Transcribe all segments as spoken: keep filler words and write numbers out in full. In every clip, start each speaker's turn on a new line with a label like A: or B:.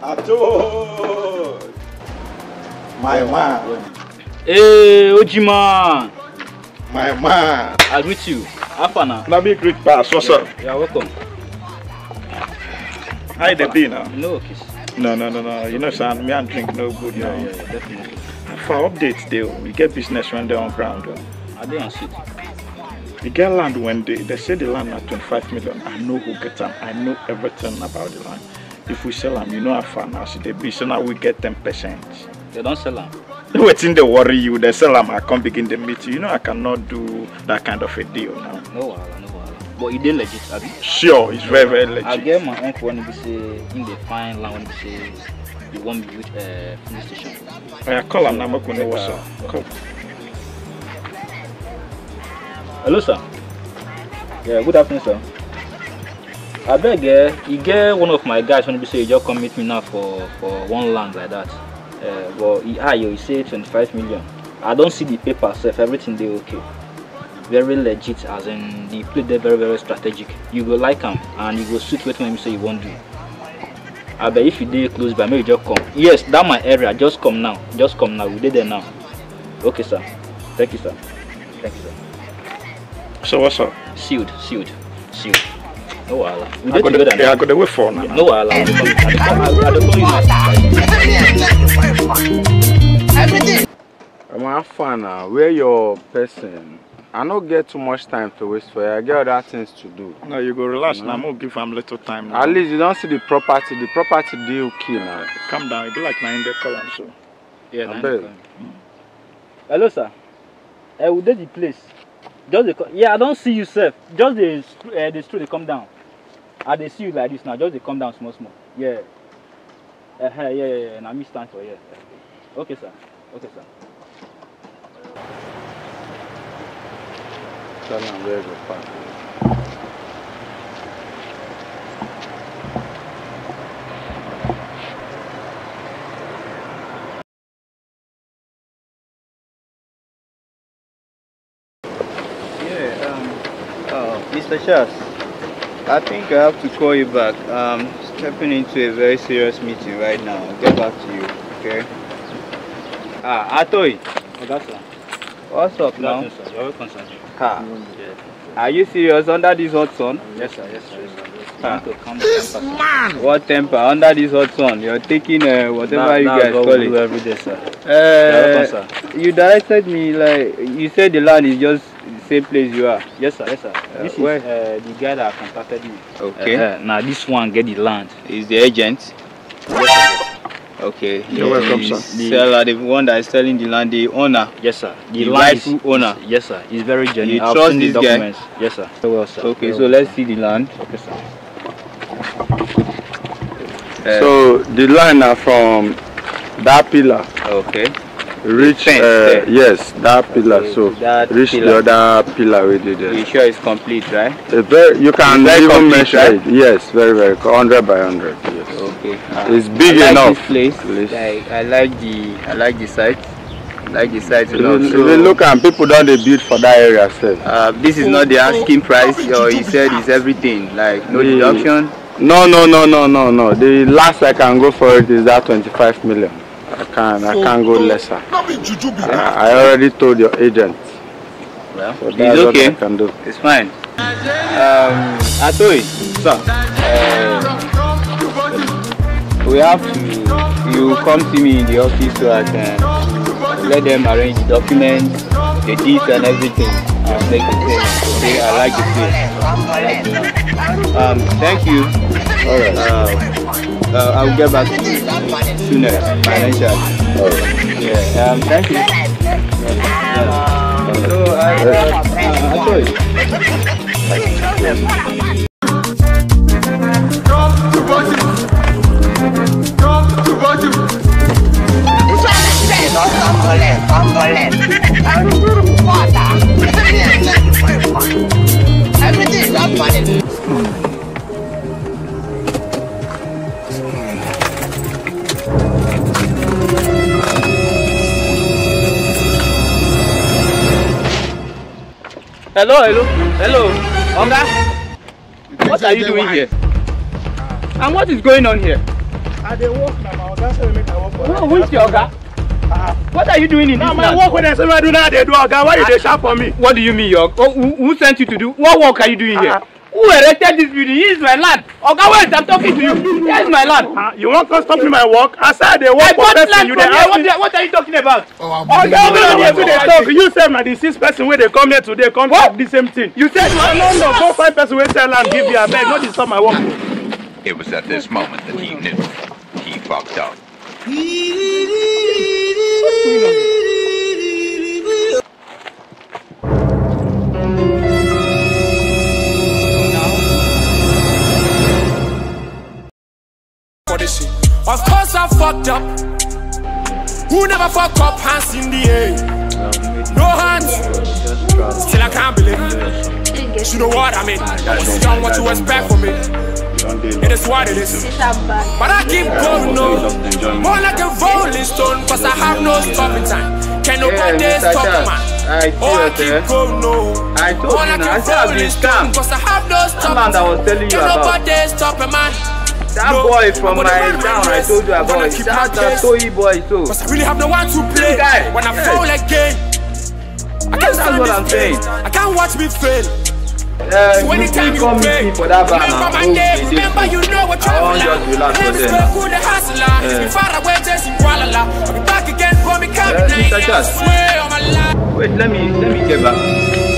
A: Ato! My man.
B: Hey, Ojiman.
A: My man.
B: I greet you. How far now?
A: Let me greet pass. What's up?
B: You are welcome.
A: How they be now?
B: No kiss.
A: No, no, no, no. You know, son, me and drink no good now.
B: Yeah, yeah, yeah, definitely.
A: For updates, though, we get business when they're on ground. Though.
B: I dey on seat.
A: We get land one day. They say the land at twenty-five million. I know who get them. I know everything about the land. If we sell them, you know how far now. So they be so now we get ten percent.
B: They don't sell them.
A: Waiting they worry you. They sell them. I can't begin the meet you. You know I cannot do that kind of a deal now.
B: No wahala, no wahala. But it dey legit, abi?
A: Sure, it's very very legit.
B: I get my uncle when he say in the fine land when he say you want me with a uh, police station.
A: I call him now. I'm going to know what's up. Call.
B: Hello, sir. Yeah, good afternoon, sir. I beg, uh, you get one of my guys when he say you just come meet me now for for one land like that. Uh, but he, ah, you say twenty-five million. I don't see the paper, sir. Everything they okay. Very legit, as in the play there very very strategic. You go like them and you go suit what when you say you won't do. I bet if you did close by, maybe just come. Yes, that my area. Just come now. Just come now. We did there now. Okay, sir. Thank you, sir. Thank you, sir.
A: So what's up?
B: Sealed, sealed, sealed. No wahala. We
A: I
B: did together now.
A: Yeah, I got the way for now.
B: No wahala. I don't
C: Everything. I'm a fan now. Where your person? I don't get too much time to waste for you. I get other things to do.
A: No, you go relax
C: mm-hmm.
A: now. I'm gonna give him little time now.
C: At least you don't see the property. The property deal key now.
A: Calm down. You be like now in the column, so.
B: Yeah,
C: I bet.
B: mm. Hello, sir. I will do the place. Just the yeah, I don't see you, sir. Just the uh, the street they come down. I they see you like this now. Just they come down small, small. Yeah. Uh, yeah, yeah, yeah. Now me stand for yeah. Okay, sir. Okay, sir.
C: Tell them where to park.
D: Yeah, um, uh, Mister Shas, I think I have to call you back. Um, stepping into a very serious meeting right now. I'll get back to you, okay? Ah, Atoy.
B: Oh, that's sir.
D: What's up now?
B: Nothing, sir. You're welcome, sir.
D: Ha. Are you serious under this hot sun?
B: Yes, sir. Yes, sir. Yes, sir.
D: Ah.
B: This man!
D: What temper under this hot sun? You're taking uh, whatever
B: that,
D: you guys call it.
B: Every day, sir.
D: Uh,
B: welcome, sir.
D: You directed me like you said the land is just the same place you are.
B: Yes, sir. Yes, sir.
D: Uh,
B: this
D: where?
B: is uh, the guy that contacted me.
D: Okay.
B: Uh, now this one get the land.
D: Is the agent?
B: Yes,
D: okay.
A: You're welcome, sir.
D: The seller, the one that is selling the land, the owner.
B: Yes, sir.
D: The, the rightful owner.
B: Yes, sir. He's very genuine.
D: You
B: I've
D: trust
B: seen
D: this
B: the
D: guy?
B: documents. Yes, sir. Very well, sir.
D: Okay,
B: very
D: so
B: well.
D: let's see the land.
B: Okay, sir.
D: Uh,
C: So the line are from that pillar.
D: okay.
C: Reach
D: Fence
C: uh,
D: there.
C: yes, that pillar.
D: Okay,
C: So
D: that
C: reach
D: pillar.
C: the other pillar we did
D: You
C: there.
D: sure it's complete, right?
C: A very, you can
D: It's very
C: even
D: complete,
C: measure
D: right?
C: it. Yes, very very hundred by hundred. Yes.
D: Okay. Uh,
C: It's big
D: I like
C: enough.
D: This place.
C: Please.
D: Like, I like the I like the site. I like the site a
C: If
D: lot.
C: you,
D: So,
C: if you look and people don't they build for that area sef.
D: uh, this is not the asking price, or he said it's everything. Like no
C: The-
D: deduction.
C: No no no no no no. The last I can go for it is that twenty-five million. I can I can't go lesser. I, I already told your agent.
D: Well,
C: So
D: it's
C: that's
D: okay.
C: what I can do.
D: It's fine. Um, Atoy,
C: Sir.
D: uh, we have to. You come see me in the office so I can let them arrange the documents, the deeds and everything, and make the payment. Okay, I like the place. I like the land. Um, thank you.
C: All right.
D: Uh, uh, I will get back to you sooner financially.
C: All right.
D: Yeah. Um, thank you. Yeah. So I, uh, uh, Atoy.
E: Everything is not money.
D: Hello, hello, hello, Onga. What are you doing here? And what is going on here?
A: I dey work now. My Oga say make I work for.
D: Who is your Oga?
A: Uh,
D: What are you doing in
A: now
D: this
A: my
D: land?
A: work when I say I do now, they do Oga. Why you dey shout for me?
D: What do you mean, your? Oh, who, who sent you to do? What work are you doing here?
A: Uh,
D: Who erected this building? This is my land. Oga, wait, I'm talking to you. Here is my land.
A: uh, you want to stop me my work? I said they
D: I
A: work for
D: bought
A: person.
D: land
A: You
D: from
A: dey
D: here.
A: ask
D: What,
A: me.
D: what are you talking about?
E: Oh, I'm
A: Oga,
E: beginning
A: we don't
E: to
A: here to dey
E: talk.
A: talk. You say na the six person wey dey come here today come
D: What?
A: talk the same thing. You said no, no, no. Go find person wey sell land give you abeg. No disturb my work.
F: It was at this moment that he knew he fucked up.
G: Of course I fucked up. Who never fuck up? Hands in the air. No hands. Still I can't believe it. You know what I mean? I was young, what you expect from me. It is what it is. But I keep going no. More like a rolling stone. Cause I have no stopping time. Can nobody stop man? Oh, I keep going no.
D: I told
G: More
D: you
G: like
D: now. I
G: a
D: said I've
G: rolling
D: been
G: stone.
D: scammed.
G: Cause I have no stopping
D: land I was telling
G: time.
D: you
G: Can
D: about.
G: nobody stop a man?
D: That
G: No,
D: boy from
G: I'm
D: my
G: gonna run
D: town,
G: my
D: I
G: race.
D: told you
G: I'm
D: about.
G: gonna
D: It.
G: keep
D: That's
G: my
D: a
G: pace.
D: Toy boy, too.
G: Cause I really have no one to play.
D: Guy,
G: When I
D: yes.
G: fall again, I can't
D: That's
G: stand
D: what
G: this
D: I'm
G: pain.
D: saying.
G: I can't watch me fail.
D: Uh,
G: So
D: you
G: anytime
D: keep
G: you
D: coming
G: pay,
D: me for that banner.
G: remember my
D: Oh,
G: name,
D: they
G: remember
D: did.
G: you know what
D: I
G: travel
D: want just relax
G: My
D: for
G: name is
D: them.
G: Kweku the hustler.
D: Yeah.
G: Be far away, chasing Kuala La. I'll be back again for me coming
D: Uh,
G: night.
D: Mister
G: I
D: Charles.
G: swear on my life.
D: Wait, let me let me get back.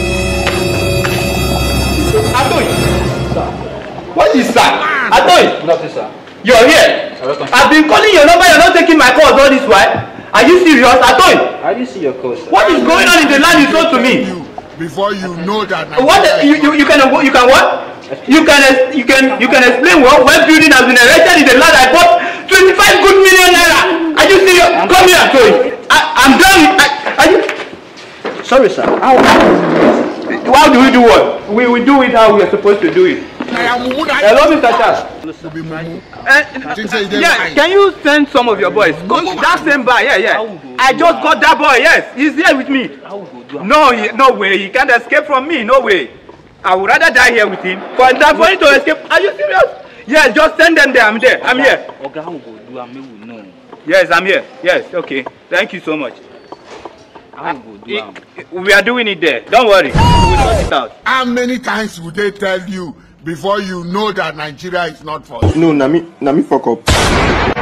D: Atoy! What is that? Atoy!
B: Nothing, sir.
D: You're here! I've been calling your number, you're not taking my calls all this while. Are you serious? Atoy!
B: I didn't see your call, sir.
D: What is going on in the land you told to me?
E: You, before you know that.
D: What you, you, you can you can what? You can ex- you can you can explain what when building has been erected in the land I bought twenty-five good million naira. Are you serious? Come here, Atoy. I, I'm done. I, are you?
B: Sorry, sir. How?
D: How do we do what? We we do it how we are supposed to do it.
E: I am who I
D: Hello, Mister Charles.
E: to be mumu.
D: Uh,
E: Think say you dey
D: yeah,
E: lying.
D: can you send some of your boys? Go that same bar, yeah, yeah. I just got that boy, yes. He's here with me. No, he, no way. He can't escape from me. No way. I would rather die here with him. For that for him to escape. Are you serious? Yes, just send them there. I'm there. I'm here.
B: Oga, how go do? I mean, we know.
D: Yes, I'm here. Yes, okay. Thank you so much.
B: How go do?
D: I- we are doing it there. Don't worry. We will sort it out.
E: How many times would they tell you before you know that Nigeria is not for you?
H: No, na me, na me fuck up.